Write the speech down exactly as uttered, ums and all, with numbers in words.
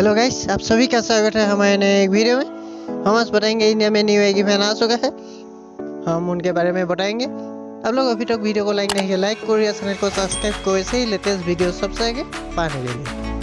Hello guys, आप सभी का स्वागत है हमारे नए एक वीडियो में। हम आज बताएंगे इंडिया में न्यू एक इवेंट आ चुका है, हम उनके बारे में बताएंगे। आप लोग अभी तक वीडियो को लाइक नहीं किया, लाइक करो या चैनल को सब्सक्राइब करो ऐसे ही लेटेस्ट वीडियो सबसे आगे पाने के लिए।